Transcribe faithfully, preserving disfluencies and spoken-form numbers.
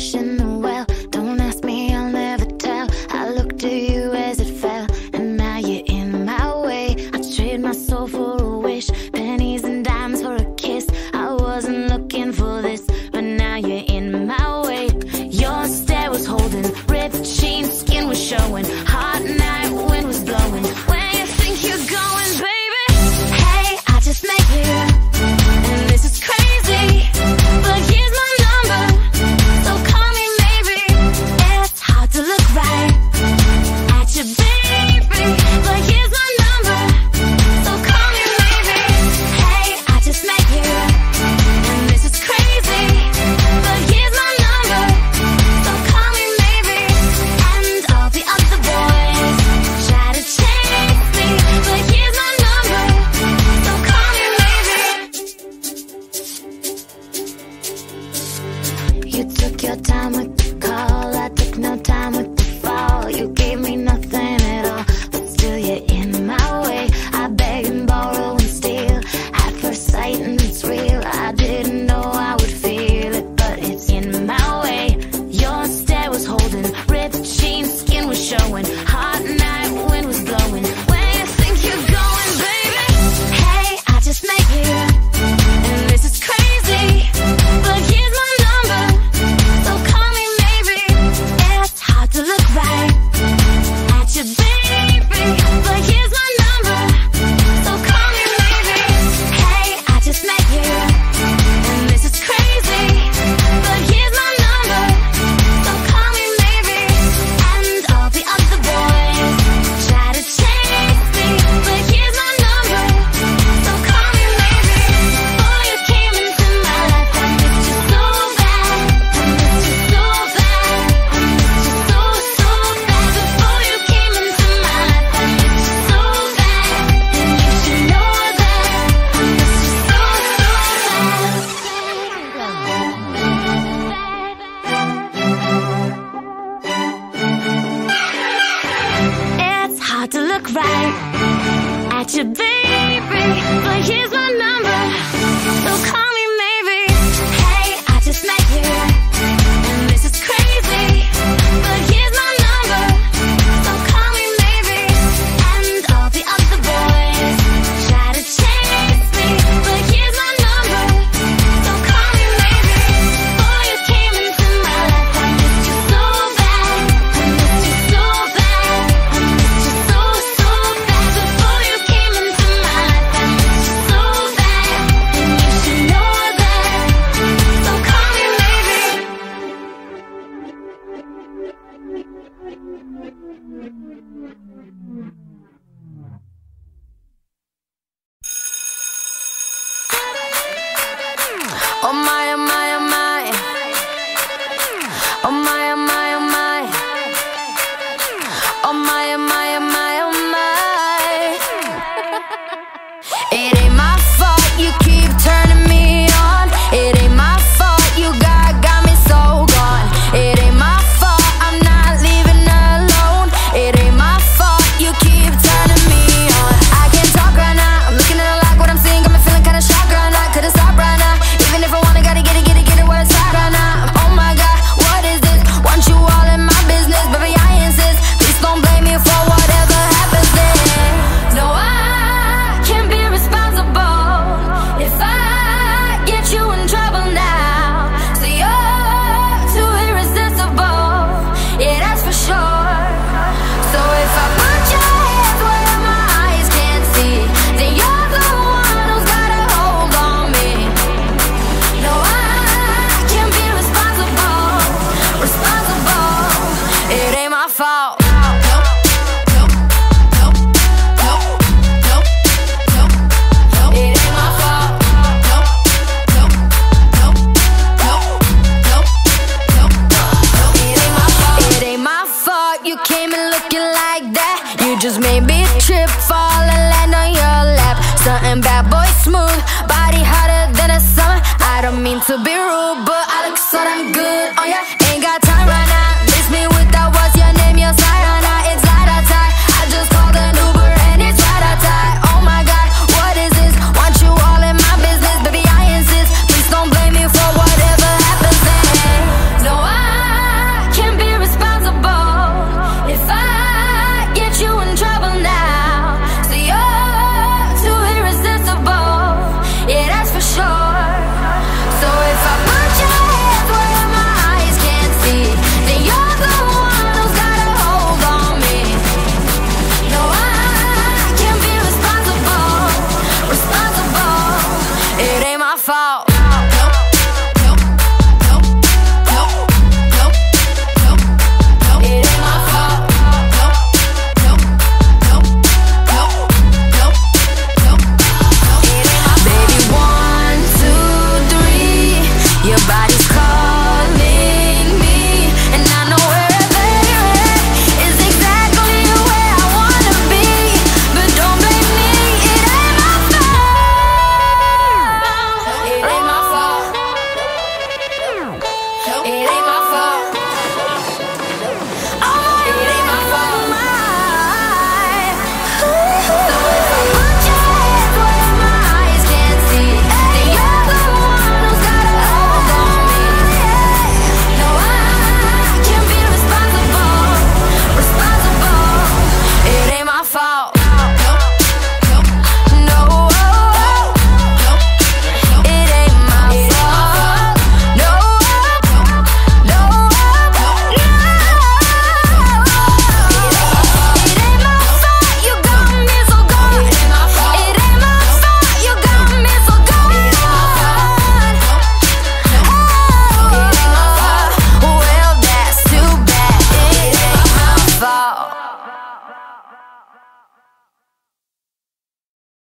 fish in the well. Don't ask me, I'll never tell. I looked at you as it fell, and now you're in my way. I trade my soul for a wish, pennies and dimes for a kiss. I wasn't looking for this, but now you're in my way. Your stare was holding, ripped jeans, skin was showing. Hot night, wind was blowing. Where you think you're going, baby? Hey, I just met you, and this is crazy, but here's my number, so call me maybe. It's hard to look right at you, baby, but here's my number, so call me maybe. Hey, I just met you, and this is crazy, but here's my number, so call me maybe. And all the other boys try to chase me, but here's my number, so call me maybe. You took your time with the call, I took no time with the fall. You gave me nothing at all, but still you're in my way. I beg and borrow and steal at first sight, and it's real. I didn't know I would feel it, but it's in my way. Your stare was holding, ripped jeans, skin was showing. Hot night, wind was blowing. Where you think you're going, baby? Hey, I just met you, and this is crazy, but here's my number, so call me maybe. It's hard to look right at you, baby, but here's my number, so call me maybe. Hey, I just met you, and this is crazy, but here's my number, so call me maybe. And all the other boys try to chase me, but here's my number, so call me maybe. Before you came into my life, I missed you so bad, I missed you so bad, I missed you so, so bad. Before you came into my life, I missed you so bad, and you should know that I missed you so, so bad. It's hard to look right at you, baby, but here's my number, so call me maybe. Hey, I just met you, and this is crazy, but here's my number, so call me maybe. And all the other boys try to chase me, but here's my number, so call me maybe. Before you came into my life, I missed you so bad, I missed you so bad, I missed you so, so bad. Before you came into my life, I missed you so bad, and you should know that, so call me maybe. Oh my, oh my, oh my. Oh my, oh my, oh my. Oh my, oh my, oh my, oh my. It ain't my fault you keep turning me on. It ain't my fault you got, got me so gone. It ain't my fault I'm not leaving alone. It ain't my fault you keep turning me on. I can't talk right now, I'm looking at it like what I'm seeing. Got me feeling kinda shocked right now, couldn't stop right now. Even if I wanna, gotta get it, get it, get it, what it's hot right now. Oh my God, what is this? Want you all in my business, baby, I insist. Please don't blame me for whatever happens then. No, I can't be responsible if I get you in trouble now. So you're too irresistible, yeah, that's for sure. So if I put your hands where my eyes can't see, then you're the one who's got a hold on me. No, I can't be responsible, responsible. It ain't my fault. It ain't my fault. It ain't my fault. It ain't my fault you came in looking like that. You just made me trip, fall and land on your lap. Something bad boy smooth, body hotter than a summer. I don't mean to be rude, but I look so damn good on ya. Ain't got time right now, miss me with that, what's your name, your side or not. It's light outside, I just called an Uber and it's right outside. Oh my God, what is this? Want you all in my business, baby, I insist. Please don't blame me for whatever happens then. No, I fall.